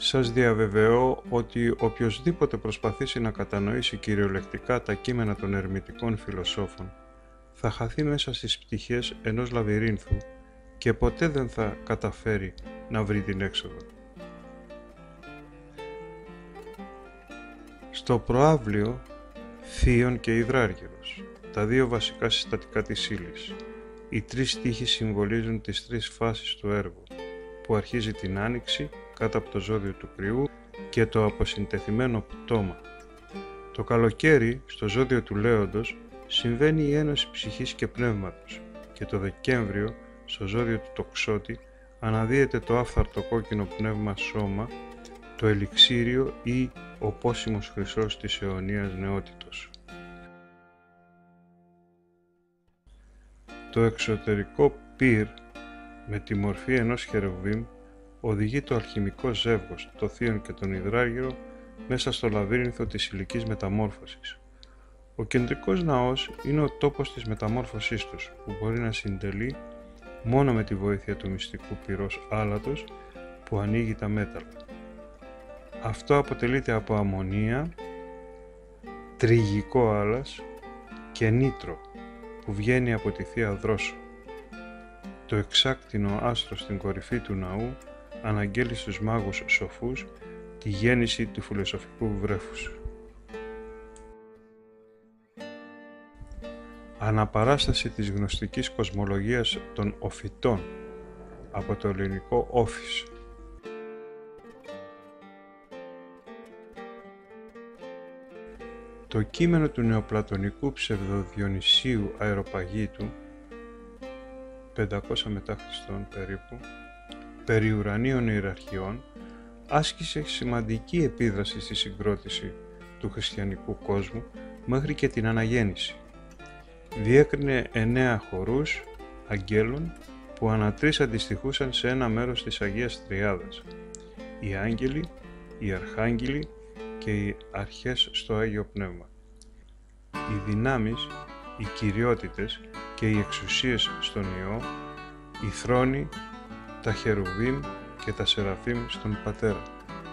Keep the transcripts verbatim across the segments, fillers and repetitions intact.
Σας διαβεβαιώ ότι οποιοσδήποτε προσπαθήσει να κατανοήσει κυριολεκτικά τα κείμενα των ερμητικών φιλοσόφων θα χαθεί μέσα στις πτυχές ενός λαβυρίνθου και ποτέ δεν θα καταφέρει να βρει την έξοδο. Στο προαύλιο, Θείον και Υδράργυρος, τα δύο βασικά συστατικά της ύλης. Οι τρεις στίχοι συμβολίζουν τις τρεις φάσεις του έργου, που αρχίζει την άνοιξη κάτω από το ζώδιο του κρυού και το αποσυντεθειμένο πτώμα. Το καλοκαίρι, στο ζώδιο του Λέοντος, συμβαίνει η ένωση ψυχής και πνεύματος και το Δεκέμβριο, στο ζώδιο του Τοξότη, αναδύεται το άφθαρτο κόκκινο πνεύμα σώμα, το ελιξίριο ή ο πόσιμος χρυσός της αιωνίας νεότητος. Το εξωτερικό πυρ, με τη μορφή ενός χερουβίμ, οδηγεί το αλχημικό ζεύγος, το Θείον και τον Υδράργυρο, μέσα στο λαβύρινθο της υλικής μεταμόρφωσης. Ο κεντρικός ναός είναι ο τόπος της μεταμόρφωσής τους, που μπορεί να συντελεί μόνο με τη βοήθεια του μυστικού πυρός άλατος που ανοίγει τα μέταλλα. Αυτό αποτελείται από αμμονία, τριγικό άλας και νήτρο που βγαίνει από τη Θεία Δρόσο. Το εξάκτηνο άστρο στην κορυφή του ναού αναγγέλει στους μάγους σοφούς τη γέννηση του φιλοσοφικού βρέφους. Αναπαράσταση της γνωστικής κοσμολογίας των οφητών, από το ελληνικό όφης. Το κείμενο του νεοπλατωνικού ψευδοδιονυσίου Αεροπαγίτου, πεντακόσια μετά Χριστόν περίπου, περί ουρανίων ιεραρχιών, άσκησε σημαντική επίδραση στη συγκρότηση του χριστιανικού κόσμου μέχρι και την αναγέννηση. Διέκρινε εννέα χορούς αγγέλων που ανατρείς αντιστοιχούσαν σε ένα μέρος της Αγίας Τριάδας, οι άγγελοι, οι αρχάγγελοι και οι αρχές στο Άγιο Πνεύμα. Οι δυνάμεις, οι κυριότητες και οι εξουσίες στον Υιό, οι θρόνοι, τα χερουβίμ και τα σεραφίμ στον Πατέρα.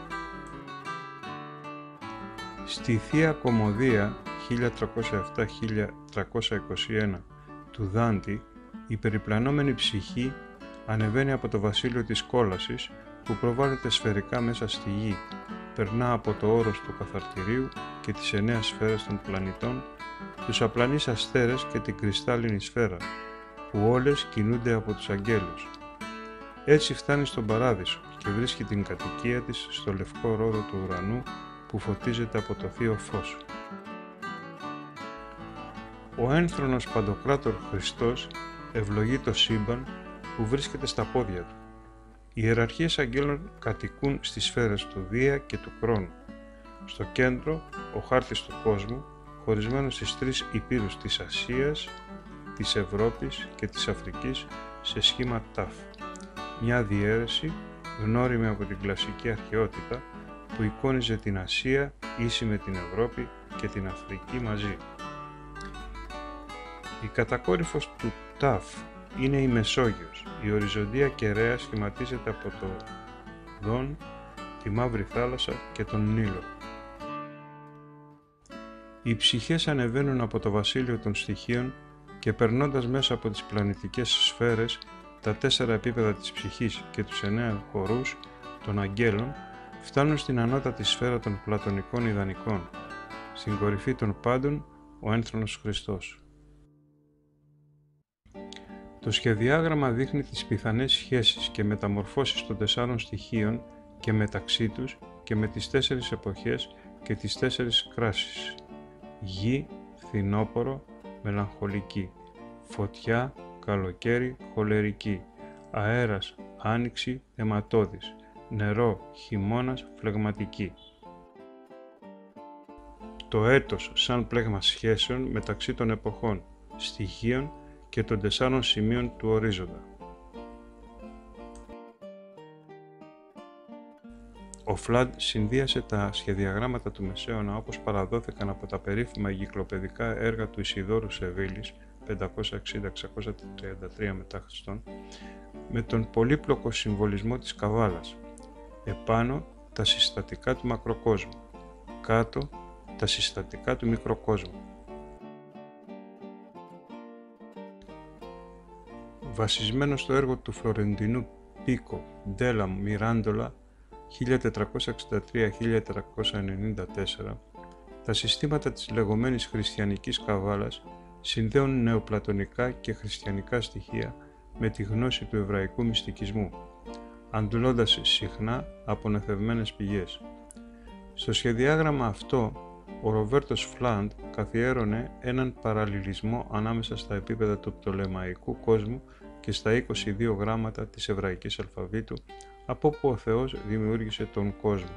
Στη Θεία Κωμωδία χίλια τριακόσια επτά με χίλια τριακόσια είκοσι ένα του Δάντη, η περιπλανόμενη ψυχή ανεβαίνει από το βασίλειο της κόλασης που προβάλλεται σφαιρικά μέσα στη γη, περνά από το όρος του καθαρτηρίου και τις εννέα σφαίρες των πλανητών, τους απλανείς αστέρες και την κρυστάλλινη σφαίρα, που όλες κινούνται από τους αγγέλους. Έτσι φτάνει στον Παράδεισο και βρίσκει την κατοικία της στο λευκό ρόδο του ουρανού που φωτίζεται από το Θείο Φως. Ο ένθρονος Παντοκράτορ Χριστός ευλογεί το σύμπαν που βρίσκεται στα πόδια του. Οι ιεραρχίες αγγέλων κατοικούν στις σφαίρες του Δία και του Χρόνου. Στο κέντρο, ο χάρτης του κόσμου, χωρισμένος στις τρεις υπήρους της Ασίας, της Ευρώπης και της Αφρικής σε σχήμα τάφ. Μια διαίρεση, γνώριμη από την κλασική αρχαιότητα, που εικόνιζε την Ασία ίση με την Ευρώπη και την Αφρική μαζί. Η κατακόρυφος του τάφ είναι η Μεσόγειος. Η οριζοντία κεραία σχηματίζεται από το Δον, τη Μαύρη Θάλασσα και τον Νείλο. Οι ψυχές ανεβαίνουν από το βασίλειο των στοιχείων και περνώντας μέσα από τις πλανητικές σφαίρες, τα τέσσερα επίπεδα της ψυχής και τους εννέα χορούς των αγγέλων, φτάνουν στην ανώτατη σφαίρα των πλατωνικών ιδανικών, στην κορυφή των πάντων ο ένθρονος Χριστός. Το σχεδιάγραμμα δείχνει τις πιθανές σχέσεις και μεταμορφώσεις των τεσσάρων στοιχείων και μεταξύ τους και με τις τέσσερις εποχές και τις τέσσερις κράσεις. Γη, φθινόπορο, μελαγχολική, φωτιά, καλοκαίρι, χολερική, αέρας, άνοιξη, αιματώδης, νερό, χειμώνας, φλεγματική. Το έτος σαν πλέγμα σχέσεων μεταξύ των εποχών, στοιχείων και των τεσσάρων σημείων του ορίζοντα. Ο Φλαντ συνδύασε τα σχεδιαγράμματα του Μεσαίωνα όπως παραδόθηκαν από τα περίφημα εγκυκλοπαιδικά έργα του Ισιδώρου Σεβίλης πεντακόσια εξήντα με εξακόσια τριάντα τρία μετά Χριστόν με τον πολύπλοκο συμβολισμό της Καβάλας. Επάνω τα συστατικά του μακροκόσμου, κάτω τα συστατικά του μικροκόσμου. Βασισμένο στο έργο του Φλωρεντινού Πίκο ντέλα Μιράντολα χίλια τετρακόσια εξήντα τρία με χίλια τετρακόσια ενενήντα τέσσερα, τα συστήματα της λεγόμενης χριστιανικής καβάλας συνδέουν νεοπλατωνικά και χριστιανικά στοιχεία με τη γνώση του εβραϊκού μυστικισμού, αντλώντας συχνά από νοθευμένες πηγές. Στο σχεδιάγραμμα αυτό, ο Ροβέρτος Φλαντ καθιέρωνε έναν παραλληλισμό ανάμεσα στα επίπεδα του πτολεμαϊκού κόσμου και στα είκοσι δύο γράμματα της εβραϊκής αλφαβήτου, από όπου ο Θεός δημιούργησε τον κόσμο.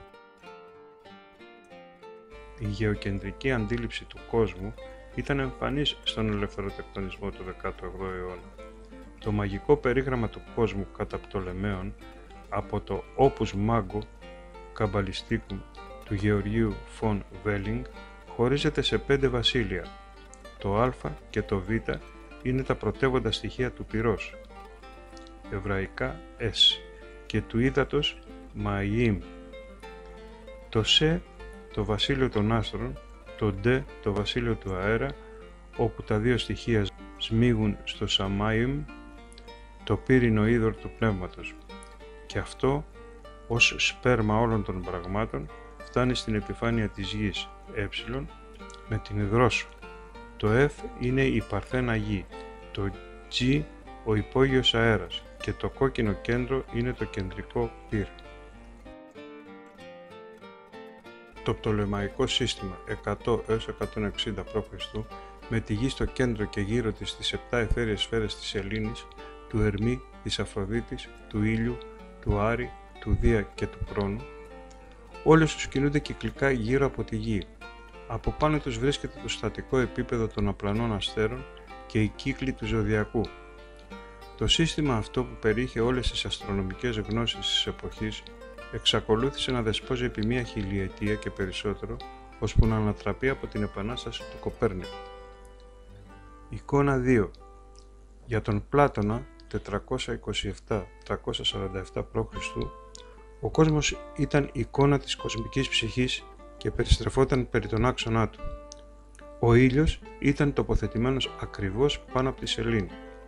Η γεωκεντρική αντίληψη του κόσμου ήταν εμφανής στον ελευθεροτεκτονισμό του δέκατου έβδομου αιώνα. Το μαγικό περίγραμμα του κόσμου κατά Πτολεμαίων από το Opus Mago Cabalisticum του Γεωργίου Φον Βέλινγκ χωρίζεται σε πέντε βασίλεια. Το Α και το Β είναι τα πρωτεύοντα στοιχεία του πυρός, εβραϊκά «es», και του ύδατος «μαΐμ». Το Σε, το βασίλειο των άστρων, το Ντε, το βασίλειο του αέρα, όπου τα δύο στοιχεία σμίγουν στο «σαμάιμ», το πύρινο είδωρ του πνεύματος, και αυτό, ως σπέρμα όλων των πραγμάτων, φτάνει στην επιφάνεια της γης, ε, με την υδρόσο. Το F είναι η παρθένα γη, το G ο υπόγειος αέρας και το κόκκινο κέντρο είναι το κεντρικό πυρ. Το πτολεμαϊκό σύστημα εκατό έως εκατόν εξήντα π.Χ. με τη γη στο κέντρο και γύρω της τις επτά αιθέριες σφαίρες της Σελήνης, του Ερμή, της Αφροδίτης, του Ήλιου, του Άρη, του Δία και του Κρόνου, όλες τους κινούνται κυκλικά γύρω από τη γη. Από πάνω τους βρίσκεται το στατικό επίπεδο των απλανών αστέρων και οι κύκλοι του ζωδιακού. Το σύστημα αυτό, που περιείχε όλες τις αστρονομικές γνώσεις της εποχής, εξακολούθησε να δεσπόζει επί μία χιλιετία και περισσότερο, ώσπου να ανατραπεί από την επανάσταση του Κοπέρνικου. Εικόνα δύο. Για τον Πλάτωνα τετρακόσια είκοσι επτά με τριακόσια σαράντα επτά π.Χ. ο κόσμος ήταν εικόνα της κοσμικής ψυχής και περιστρεφόταν περί τον άξονά του. Ο ήλιος ήταν τοποθετημένος ακριβώς πάνω από τη σελήνη.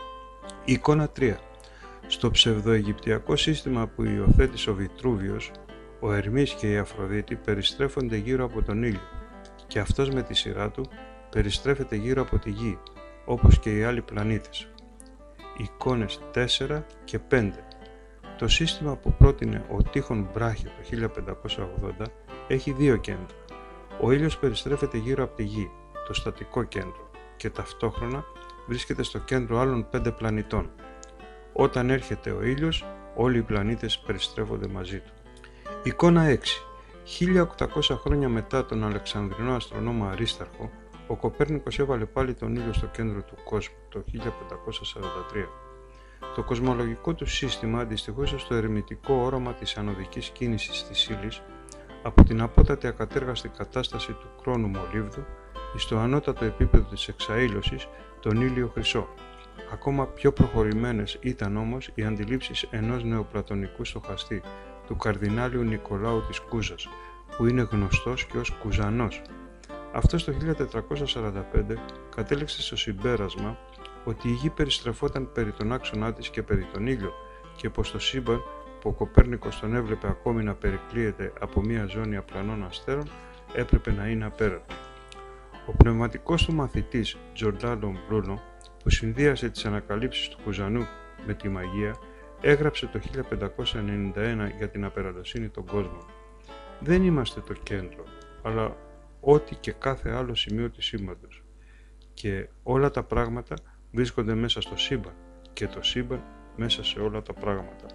Εικόνα τρία. Στο ψευδοαιγυπτιακό σύστημα που υιοθέτησε ο Βιτρούβιος, ο Ερμής και η Αφροδίτη περιστρέφονται γύρω από τον ήλιο και αυτός με τη σειρά του περιστρέφεται γύρω από τη γη, όπως και οι άλλοι πλανήτες. Εικόνες τέσσερα και πέντε. Το σύστημα που πρότεινε ο Τύχον Μπράχη το χίλια πεντακόσια ογδόντα έχει δύο κέντρα. Ο ήλιος περιστρέφεται γύρω από τη γη, το στατικό κέντρο, και ταυτόχρονα βρίσκεται στο κέντρο άλλων πέντε πλανητών. Όταν έρχεται ο ήλιος, όλοι οι πλανήτες περιστρέφονται μαζί του. Εικόνα έξι. χίλια οκτακόσια χρόνια μετά τον Αλεξανδρινό αστρονόμο Αρίσταρχο, ο Κοπέρνικος έβαλε πάλι τον ήλιο στο κέντρο του κόσμου το χίλια πεντακόσια σαράντα τρία. Το κοσμολογικό του σύστημα αντιστοιχούσε στο ερμητικό όραμα της ανωδικής κίνησης της ύλης από την απότατη ακατέργαστη κατάσταση του χρόνου μολύβδου στο ανώτατο επίπεδο της εξαήλωσης, τον ήλιο χρυσό. Ακόμα πιο προχωρημένες ήταν όμως οι αντιλήψεις ενός νεοπλατωνικού στοχαστή, του καρδινάλιου Νικολάου της Κούζας, που είναι γνωστός και ως Κουζανός. Αυτός το χίλια τετρακόσια σαράντα πέντε κατέληξε στο συμπέρασμα ότι η γη περιστρεφόταν περί τον άξονά της και περί τον ήλιο και πως το σύμπαν, που ο Κοπέρνικος τον έβλεπε ακόμη να περικλείεται από μια ζώνη απλανών αστέρων, έπρεπε να είναι απέραντο. Ο πνευματικός του μαθητής Τζορντάνο Μπρούνο, που συνδύασε τις ανακαλύψεις του Κουζανού με τη μαγεία, έγραψε το χίλια πεντακόσια ενενήντα ένα για την απεραντοσύνη των κόσμων. Δεν είμαστε το κέντρο, αλλά ό,τι και κάθε άλλο σημείο του σύμπαντος. Και όλα τα πράγματα βρίσκονται μέσα στο σύμπαν και το σύμπαν μέσα σε όλα τα πράγματα.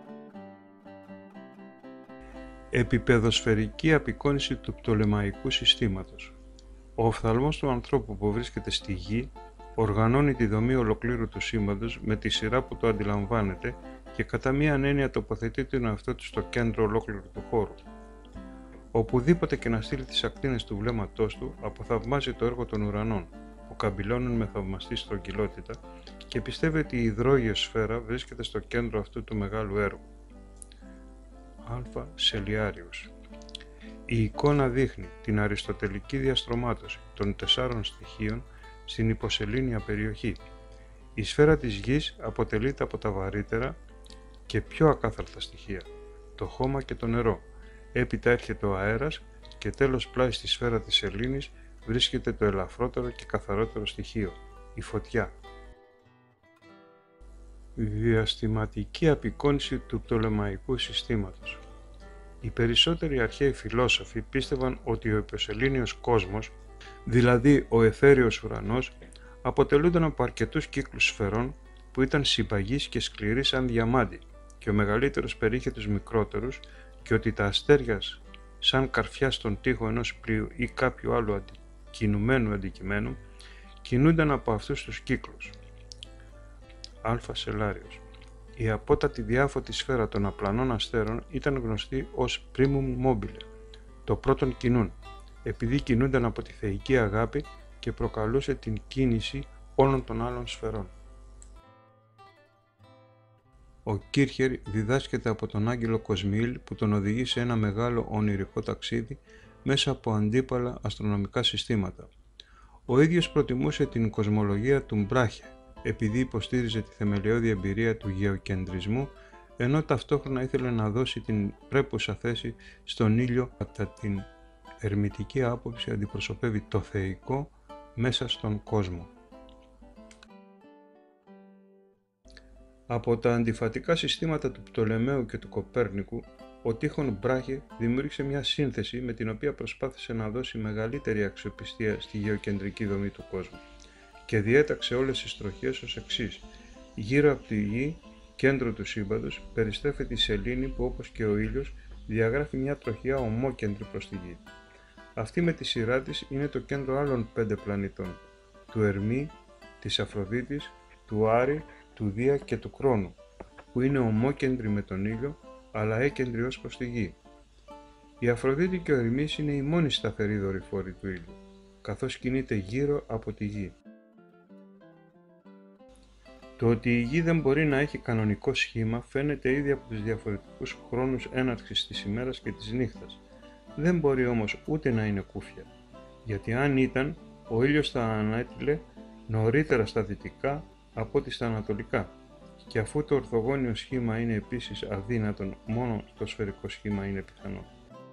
Επιπεδοσφαιρική απεικόνιση του πτολεμαϊκού συστήματος. Ο οφθαλμός του ανθρώπου που βρίσκεται στη γη οργανώνει τη δομή ολοκλήρου του σύμπαντος με τη σειρά που το αντιλαμβάνεται και κατά μίαν έννοια τοποθετεί τον εαυτό του στο κέντρο ολόκληρου του χώρου. Οπουδήποτε και να στείλει τις ακτίνες του βλέμματός του, αποθαυμάζει το έργο των ουρανών, που καμπυλώνουν με θαυμαστή στρογγυλότητα, και πιστεύει ότι η υδρόγειο σφαίρα βρίσκεται στο κέντρο αυτού του μεγάλου έργου. Α. Σελιάριος. Η εικόνα δείχνει την αριστοτελική διαστρωμάτωση των τεσσάρων στοιχείων στην υποσελήνια περιοχή. Η σφαίρα της γης αποτελείται από τα βαρύτερα και πιο ακάθαρτα στοιχεία, το χώμα και το νερό. Έπειτα έρχεται ο αέρας και τέλος πλάι στη σφαίρα της σελήνης βρίσκεται το ελαφρότερο και καθαρότερο στοιχείο, η φωτιά. Διαστηματική απεικόνιση του πτολεμαϊκού συστήματος. Οι περισσότεροι αρχαίοι φιλόσοφοι πίστευαν ότι ο υποσελήνιος κόσμος, δηλαδή ο αιθέριος ουρανός, αποτελούνταν από αρκετούς κύκλους σφαιρών που ήταν συμπαγείς και σκληροί σαν διαμάντι και ο μεγαλύτερος περίχε τους μικρότερους και ότι τα αστέρια σαν καρφιά στον τοίχο ενός πλοίου ή κάποιου άλλου κινουμένου αντικειμένου κινούνταν από αυτούς τους κύκλους. Α. Σελάριος. Η απότατη διάφωτη σφαίρα των απλανών αστέρων ήταν γνωστή ως primum mobile, το πρώτον κινούν, επειδή κινούνταν από τη θεϊκή αγάπη και προκαλούσε την κίνηση όλων των άλλων σφαιρών. Ο Κίρχερ διδάσκεται από τον άγγελο Κοσμιήλ που τον οδηγεί σε ένα μεγάλο ονειρικό ταξίδι μέσα από αντίπαλα αστρονομικά συστήματα. Ο ίδιος προτιμούσε την κοσμολογία του Μπράχε, επειδή υποστήριζε τη θεμελιώδη εμπειρία του γεωκεντρισμού, ενώ ταυτόχρονα ήθελε να δώσει την πρέπουσα θέση στον ήλιο κατά την ερμητική άποψη αντιπροσωπεύει το θεϊκό μέσα στον κόσμο. Από τα αντιφατικά συστήματα του Πτολεμαίου και του Κοπέρνικου, ο Τύχον Μπράχε δημιούργησε μια σύνθεση με την οποία προσπάθησε να δώσει μεγαλύτερη αξιοπιστία στη γεωκεντρική δομή του κόσμου και διέταξε όλες τις τροχές ως εξής. Γύρω από τη γη, κέντρο του σύμπαντος, περιστρέφεται η σελήνη που όπως και ο ήλιος διαγράφει μια τροχιά ομόκεντρη προς τη γη. Αυτή με τη σειρά της είναι το κέντρο άλλων πέντε πλανητών, του Ερμή, της Αφροδίτης, του Άρη, του Δία και του Κρόνου, που είναι ομόκεντροι με τον ήλιο, αλλά έκεντροι ως προς τη γη. Η Αφροδίτη και ο Ερμής είναι οι μόνοι σταθεροί δορυφόροι του ήλιου, καθώς κινείται γύρω από τη γη. Το ότι η γη δεν μπορεί να έχει κανονικό σχήμα φαίνεται ήδη από τους διαφορετικούς χρόνους έναρξης της ημέρας και της νύχτας. Δεν μπορεί όμως ούτε να είναι κούφια, γιατί αν ήταν, ο ήλιος θα ανέτειλε νωρίτερα στα δυτικά από ό,τι στα ανατολικά, και αφού το ορθογώνιο σχήμα είναι επίσης αδύνατον, μόνο το σφαιρικό σχήμα είναι πιθανό.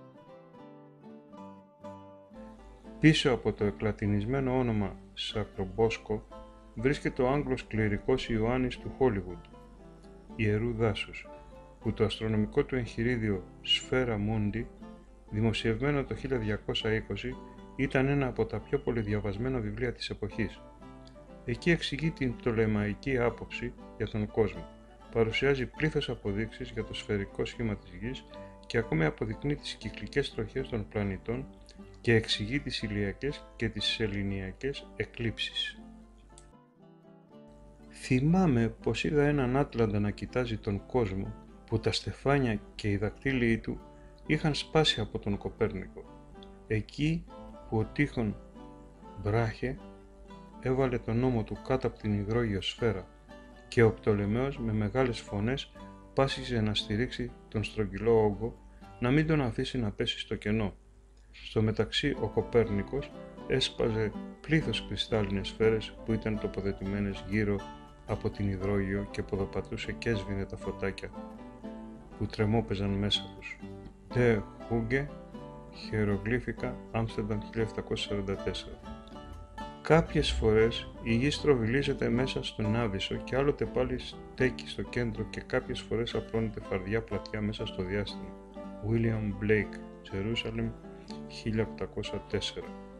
Πίσω από το εκλατινισμένο όνομα Σακρομπόσκο βρίσκεται ο Άγγλος κληρικός Ιωάννης του Χόλιγουντ, ιερού δάσους, που το αστρονομικό του εγχειρίδιο Σφαίρα Μούντι, δημοσιευμένο το χίλια διακόσια είκοσι, ήταν ένα από τα πιο πολυδιαβασμένα βιβλία της εποχής. Εκεί εξηγεί την πτολεμαϊκή άποψη για τον κόσμο, παρουσιάζει πλήθος αποδείξεις για το σφαιρικό σχήμα της γης και ακόμη αποδεικνύει τις κυκλικές τροχές των πλανητών και εξηγεί τις ηλιακές και τις σεληνιακές εκλήψεις. Θυμάμαι πως είδα έναν Άτλαντα να κοιτάζει τον κόσμο που τα στεφάνια και οι δακτύλοι του είχαν σπάσει από τον Κοπέρνικο, εκεί που ο Τύχον Μπράχε έβαλε τον νόμο του κάτω από την υγρόγειο σφαίρα και ο Πτολεμαίος με μεγάλες φωνές πάσιζε να στηρίξει τον στρογγυλό όγκο, να μην τον αφήσει να πέσει στο κενό. Στο μεταξύ ο Κοπέρνικος έσπαζε πλήθος κρυστάλλινες σφαίρες που ήταν τοποθετημένες γύρω από την υδρόγειο και ποδοπατούσε και έσβηνε τα φωτάκια που τρεμόπαιζαν μέσα τους. De Hugge, χειρογλύφικα, Άμστερνταμ χίλια επτακόσια σαράντα τέσσερα. Κάποιες φορές η γη στροβιλίζεται μέσα στον Άβυσσο και άλλοτε πάλι στέκει στο κέντρο και κάποιες φορές απλώνεται φαρδιά πλατιά μέσα στο διάστημα. William Blake, Jerusalem χίλια οκτακόσια τέσσερα.